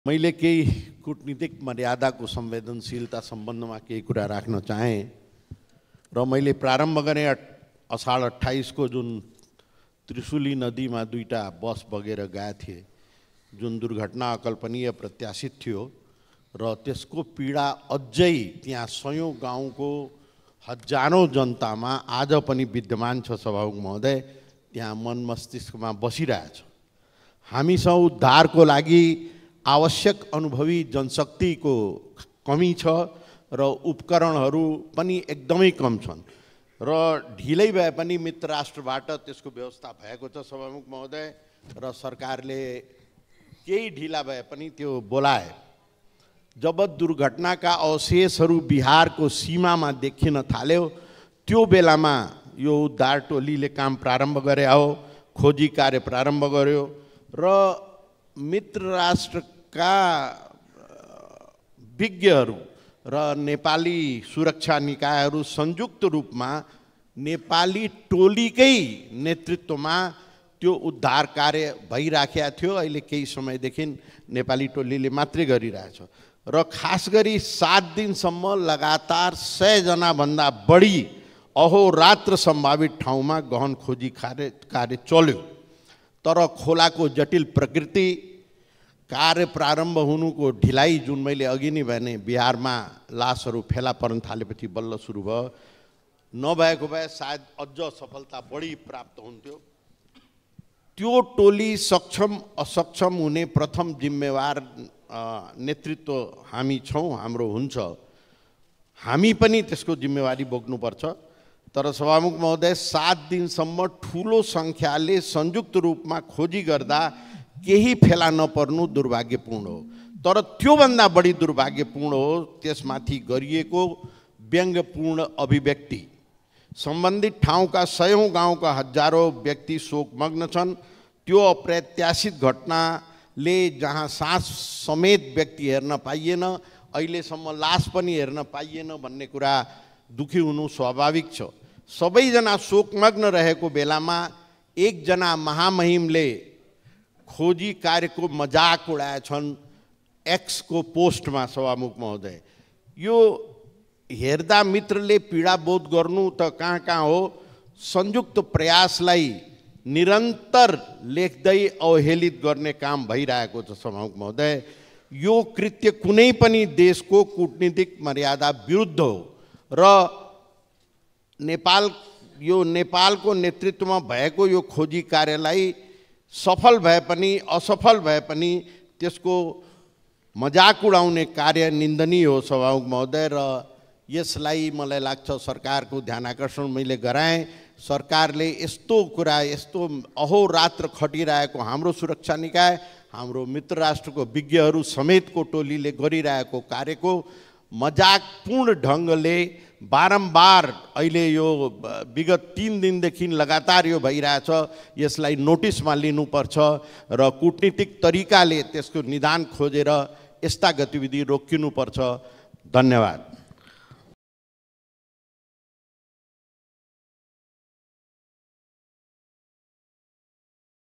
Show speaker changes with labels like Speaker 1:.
Speaker 1: मैले केही कूटनीतिक मर्यादाको संवेदनशीलता सम्बन्धमा केही कुरा राख्न चाहे र मैले प्रारम्भ गरे अषाढ 28 को जुन त्रिशुली नदीमा दुईटा बस बगेर गए थिए, जुन दुर्घटना अकल्पनीय प्रत्याशित थियो र त्यसको पीडा अझै त्यहाँ सयौं गाउँको हजारौं जनतामा आज पनि विद्यमान छ। सभामुख महोदय, त्यहाँ मन मस्तिष्कमा बसिरहेछ। हामीसँग उद्धारको लागि आवश्यक अनुभवी जनशक्तिको कमी छ र उपकरणहरू पनि एकदमै कम छन् र ढिलै भए पनि मित्र राष्ट्रबाट त्यसको व्यवस्था भएको छ सभामुख महोदय, र सरकारले केही ढिला भए पनि त्यो बोलाए। जब दुर्घटनाका अवशेषहरू बिहारको सीमामा देखिन थाल्यो, त्यो बेलामा यो उद्धार टोलीले काम प्रारम्भ गरे हो, खोजी कार्य प्रारम्भ गर्यो र मित्र राष्ट्रका विज्ञहरू र नेपाली सुरक्षा निकायहरू संयुक्त रूपमा नेपाली टोलीकै नेतृत्वमा त्यो उद्धार कार्य भइराखेको थियो। अहिले केही समयदेखि नेपाली टोलीले मात्रै गरिरहेछ र खास गरी 7 दिनसम्म लगातार 100 जना भन्दा बढी अहोरात्र सम्भावित ठाउँमा गहन खोजी कार्य चल्यो। तर खोलाको जटिल प्रकृति, कार्य प्रारम्भ हुनुको ढिलाइ, जुन मैले अघि नै भने बिहारमा लासहरू फेला पर्न थालेपछि बल्ल सुरु भयो, नभएको भए सायद अझ सफलता बढी प्राप्त हुन्थ्यो। त्यो टोली सक्षम असक्षम हुने प्रथम जिम्मेवार नेतृत्व हामी छौँ, हाम्रो हुन्छ। हामी पनि त्यसको जिम्मेवारी बोक्नुपर्छ। तर सभामुख महोदय, 7 दिनसम्म ठुलो सङ्ख्याले संयुक्त रूपमा खोजी गर्दा केही फेला नपर्नु दुर्भाग्यपूर्ण हो। तर त्योभन्दा बढी दुर्भाग्यपूर्ण हो त्यसमाथि गरिएको व्यङ्ग्यपूर्ण अभिव्यक्ति। सम्बन्धित ठाउँका सयौं गाउँका हजारौं व्यक्ति शोकमग्न छन्। त्यो अप्रत्याशित घटनाले जहाँ सास समेत व्यक्ति हेर्न पाइएन, अहिलेसम्म लास पनि हेर्न पाइएन भन्ने कुरा दुखी हुनु स्वाभाविक छ। सबैजना शोकमग्न रहेको बेलामा एकजना महामहिमले खोजी कार्यको मजाक उडाएछन् एक्स को पोस्टमा। सभामुख महोदय, यो हेर्दा मित्रले पीडा बोध गर्नु त कहाँ हो, संयुक्त प्रयासलाई निरन्तर लेख्दै अवहेलित गर्ने काम भइरहेको छ। सभामुख महोदय, यो कृत्य कुनै पनि देशको कूटनीतिक मर्यादा विरुद्ध हो र नेपालको नेतृत्वमा भएको यो खोजी कार्यलाई सफल भए पनि असफल भए पनि त्यसको मजाक उडाउने कार्य निन्दनीय हो सभामुख महोदय। र यसलाई मलाई लाग्छ सरकारको ध्यानाकर्षण मैले गराएँ। सरकारले यस्तो कुरा, यस्तो अहोरात्र खटिरहेको हाम्रो सुरक्षा निकाय, हाम्रो मित्र राष्ट्रको विज्ञहरू समेतको टोलीले गरिरहेको कार्यको मजाकपूर्ण ढङ्गले बारम्बार अहिले यो विगत 3 दिनदेखि लगातार यो भइरहेछ। यसलाई नोटिसमा लिनुपर्छ र कूटनीतिक तरिकाले त्यसको निदान खोजेर यस्ता गतिविधि रोकिनुपर्छ। धन्यवाद।